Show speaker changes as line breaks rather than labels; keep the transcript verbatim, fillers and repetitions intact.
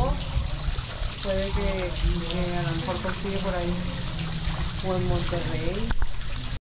Chicago, puede que eh, a lo mejor consigue por ahí, o en Monterrey.